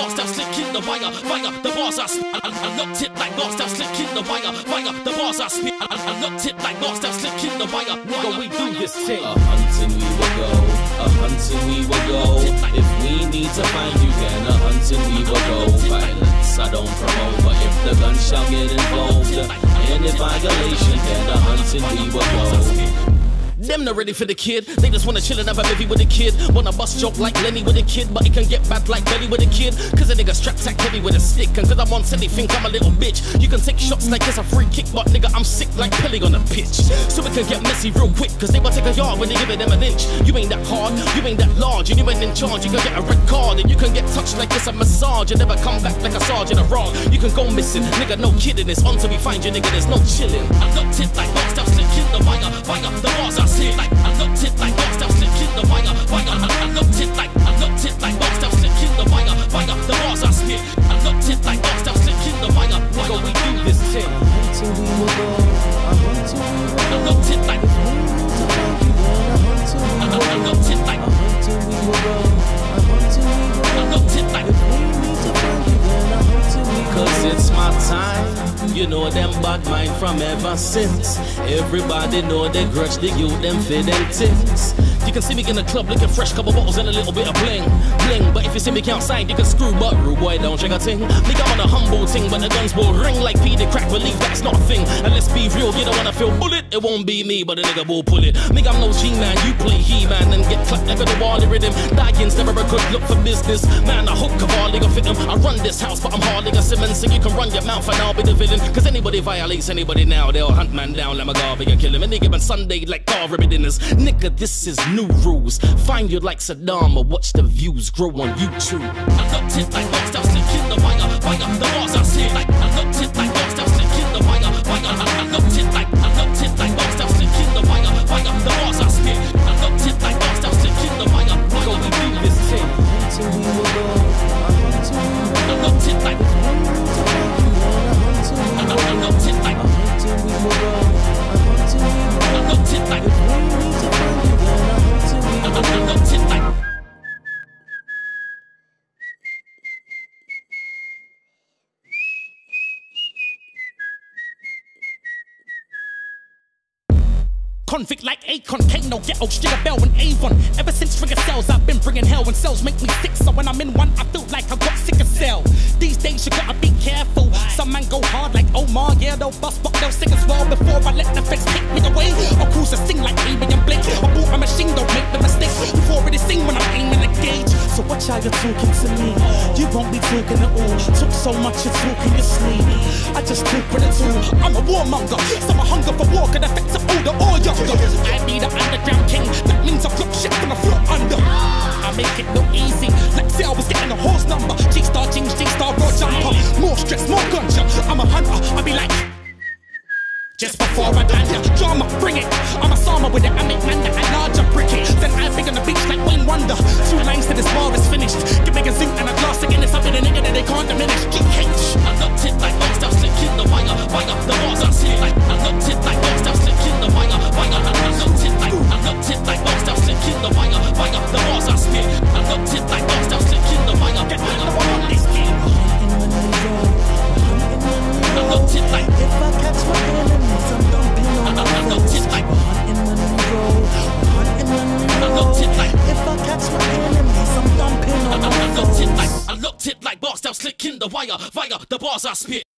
boss that slick in the wire, the bars I spit. I looked it like boss that slick in the wire, the bars I spit. I looked it like boss that slick in the wire. Nigga, we do this thing. A hunting we will go, a hunting we will go. If we need to find you, then a hunting we will go. Violence I don't promote, but if the gun shall get involved, any violation, then a hunting we will go. Them not ready for the kid. They just wanna chill and have a baby with a kid. Wanna bust joke like Lenny with a kid, but it can get bad like Belly with a kid. Cause a nigga strapped tack heavy with a stick. And cause I'm on silly, think I'm a little bitch. You can take shots like it's a free kick, but nigga, I'm sick like Pelly on the pitch. So it can get messy real quick, cause they will take a yard when they give it them an inch. You ain't that hard, you ain't that large, and you ain't in charge. You can get a red card, and you can get touched like it's a massage, and never come back like a sergeant or wrong. You can go missing, nigga, no kidding. It's on till we find you, nigga, there's no chilling. I looked it like box that slick in the wire, the bars I see like I looked it like box that slick in the wire, I looked it like box that slick in the wire, the bars I spit. I looked it like box that slick in the wire, nigga, we do this thing. Until we will go, until we will go. I looked it like I looked it like until we will go, until we will go. I looked it like If we need to find you, then until we will go. Cause it's my time, you know them bad mind from ever since. Everybody know they grudge the youth, them for them things. You can see me in the club looking fresh, couple bottles and a little bit of bling, bling. But if you see me outside, you can screw, but rude boy don't check a ting. Nigga, I'm on a humble ting, but the guns will ring like P. The crack, believe that's not a thing. And let's be real, you don't wanna feel bullet, it won't be me, but the nigga will pull it. Nigga, I'm no G-man, you play He-man and get clapped like a Wally rhythm. Dying's never a good look for business. Man, I hope Cavalli gon' fit him. I run this house, but I'm hardly a Simmons, so you can run your mouth and I'll be the villain. Cause anybody violates anybody now, they'll hunt man down like McGarvey and kill him. And they give him Sunday like carvery dinners. Nigga, this is new rules. Find you like Saddam or watch the views grow on YouTube. I looked it like box that slick in the wire, the bars I see like I looked it like box that slick in the wire, I looked it like box that slick in the wire, the bars I spit. I looked it like box that slick in the wire, nigga, we do this thing. Until we will go, until we will go. I looked it like I looked it like Until we will go, until we will go. I looked it like If we need to find you, then until we will go. I looked it like convict like Akon, Kano, Ghetto, Stringer Bell and Avon. Ever since Stringer Cells, I've been bringing hell, and cells make me sick. So when I'm in one, I feel like I got sick of cell. These days you gotta be careful. Some man go hard like Omar, yeah they'll bust, but they'll sing as well. Before I let the feds take me away, I'll cruise and sing like Amy and Blake. I bought a machine, don't make the mistake. You've already seen when I'm aiming the gauge. So watch how you're talking to me. You won't be talking at all. Took so much you talk in your sleep. I just talk with a tool. I'm a warmonger, so my hunger for war can affect some older or younger. I be the underground king, that means I flip shit from the floor under. I make it look easy, like say I was getting a horse number. G-star jeans, G-star raw jumper. More stress, more gunshot. I'm a hunter, I be like just before I land ya, drama, bring it. I'm a Sama with it, I make man that I larger brick it. Then I think on the beach like Wayne Wonder. 2 lines to this bar is finished. Give me a zinc and a glass again, it's up in a nigga that they can't diminish. GH. I looked it like box that slick in the wire, the bars I see like I looked it like box that slick in the wire, I looked it like box that slick in the wire, the bars I spit. I looked it like box that slick in the wire, get rid of on this game. I looked it like if I catch my enemies, I'm dumping on my I looked it like hunting when we roll, hunting when we roll. I looked it like if I catch my enemies, I'm dumping on my I looked it like box that slick in the wire, the bars I spit.